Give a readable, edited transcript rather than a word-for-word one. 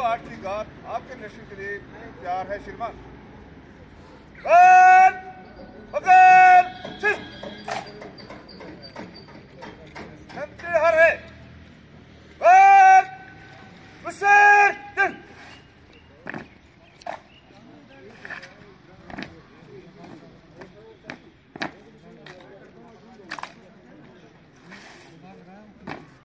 आठ की गात आपके नशे के लिए तैयार है श्रीमान।